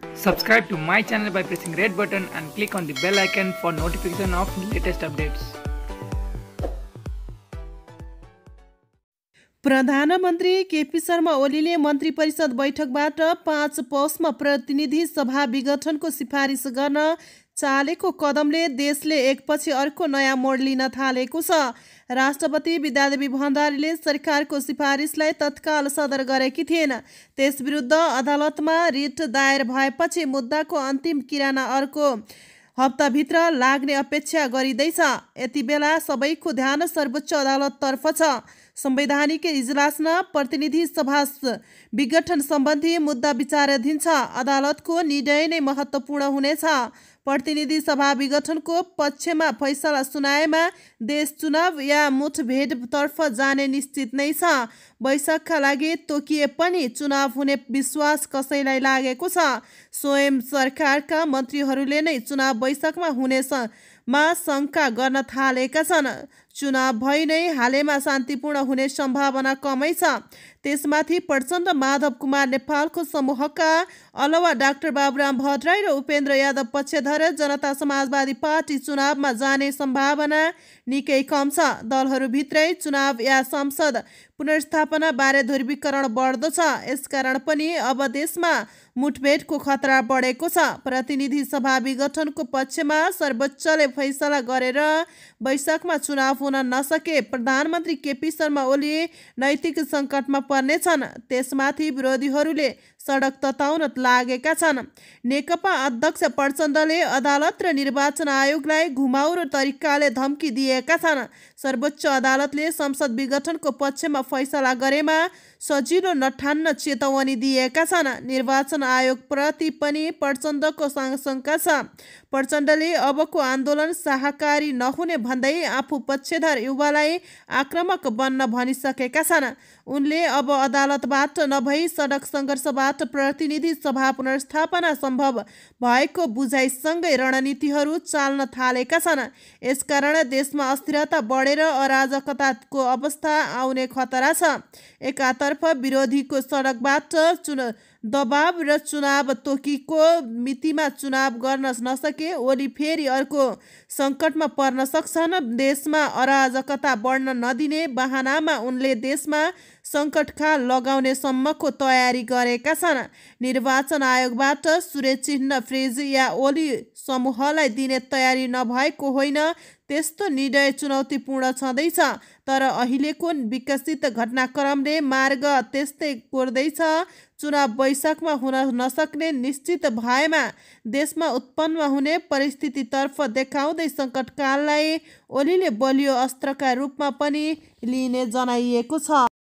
Subscribe to my channel by pressing red button and click on the bell icon for notification of latest updates. प्रधानमन्त्री केपी शर्मा ओलीले मन्त्री परिषद बैठकबाट 5 पौषमा प्रतिनिधि सभा विघटनको सिफारिस गर्न चालेको कदमले देशले एकपछि अर्को नयाँ मोड लिन थालेको छ। राष्ट्रपति विद्यादेवी भण्डारीले सरकारको सिफारिसलाई तत्काल सदर गरेकी थिएन। त्यसविरुद्ध अदालतमा रिट दायर भएपछि मुद्दाको अन्तिम किराना अर्को हप्ताभित्र लाग्ने अपेक्षा गरिँदैछ। यति बेला सबैको ध्यान सर्वोच्च अदालततर्फ छ। संवैधानिक इजलासमा प्रतिनिधि सभा विघटन सम्बन्धी मुद्दा विचाराधीन छ। अदालतको निर्णय नै महत्त्वपूर्ण हुनेछ। प्रतिनिधि सभा विघटनको पक्षमा फैसला सुनाएमा देश चुनाव या मुठभेडतर्फ जाने निश्चित नै छ। बैशाखका लागि तोकिए पनि चुनाव हुने विश्वास कसैलाई लागेको छ। स्वयं सरकारका मन्त्रीहरूले नै चुनाव बैशाखमा हुनेमा शङ्का गर्न थालेका छन्। चुनाव भइ नै हालैमा शान्तिपूर्ण हुने सम्भावना कमै छ। त्यसमाथि प्रचण्ड, माधव कुमार नेपालको समूहका अलावा डाक्टर बाबुराम भट्टराई र उपेन्द्र यादव पक्षधर जनता समाजवादी पार्टी चुनावमा जाने सम्भावना निकै कम छ। दलहरूभित्रै चुनाव या संसद पुनर्स्थापना बारे ध्रुवीकरण बढ्दो छ। यसकारण पनि अब देशमा मुठभेडको खतरा बढेको छ। प्रतिनिधि सभा विघटनको पक्षमा सर्वोच्चले फैसला गरेर बैशाखमा चुनाव हुन नसके प्रधानमन्त्री केपी शर्मा ओली नैतिक सङ्कटमा पर्नेछन्। त्यसमाथि विरोधीहरूले सडक तताउन लागेका छन्। नेकपा अध्यक्ष प्रचण्डले अदालत र निर्वाचन आयोगलाई घुमाउरो तरिकाले धम्की दिएका छन्। सर्वोच्च अदालतले संसद विघटनको पक्षमा फैसला गरेमा सजिलो नठान्न चेतावनी दिएका छन्। निर्वाचन आयोगप्रति पनि प्रचण्डको शङ्का छ। प्रचण्डले अबको आन्दोलन शाहकारी नहुने भन्दै आफू पक्षधर युवालाई आक्रामक बन्न भनिसकेका छन्। उनले अब अदालतबाट नभई सडक सङ्घर्षबाट प्रतिनिधि सभा पुनर्स्थापना सम्भव भएको बुझाइसँगै रणनीतिहरू चाल्न थालेका छन्। यसकारण देशमा अस्थिरता बढेर अराजकताको अवस्था आउने खतरा छ। एकातर्फ विरोधीको सडकबाट दबाव र चुनाव तोकीको मितिमा चुनाव गर्न नसके ओली फेरि अर्को सङ्कटमा पर्न सक्छन्। देशमा अराजकता बढ्न नदिने बहानामा उनले देशमा सङ्कटकाल लगाउने सम्मको तयारी गरेका छन्। निर्वाचन आयोगबाट सूर्य चिह्न फ्रिज या ओली समूहलाई दिने तयारी नभएको होइन। त्यस्तो निर्णय चुनौतीपूर्ण छँदैछ। तर अहिलेको विकसित घटनाक्रमले मार्ग त्यस्तै कोर्दैछ। चुनाव बैशाखमा हुन नसक्ने निश्चित भएमा देशमा उत्पन्न हुने परिस्थितितर्फ देखाउँदै सङ्कटकाललाई ओलीले बलियो अस्त्रका रूपमा पनि लिने जनाइएको छ।